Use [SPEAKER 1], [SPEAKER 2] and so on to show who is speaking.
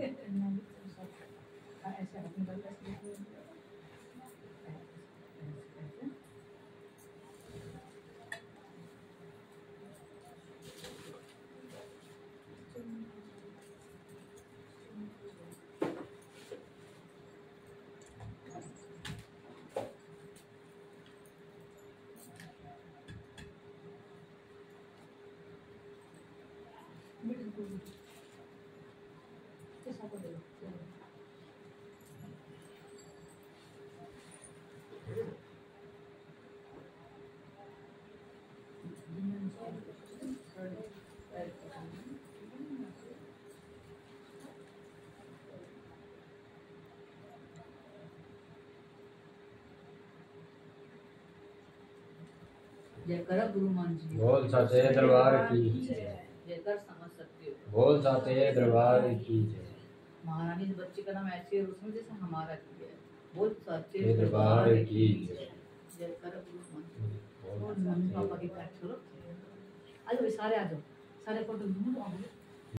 [SPEAKER 1] ऐसे अपनी बात ऐसे
[SPEAKER 2] जयकर गुरुमान जी
[SPEAKER 3] बोल सचे दरबार की
[SPEAKER 2] जयकर समझ सकते हो
[SPEAKER 3] बोल सचे दरबार की
[SPEAKER 2] महारानी इस बच्चे का नाम ऐसे है उसमें जैसे हमारा किया है बोल सचे
[SPEAKER 3] दरबार की
[SPEAKER 2] जयकर गुरुमान जी और मम्मी पापा की पैर छोड़ो आज सारे आ जाओ सारे फोटो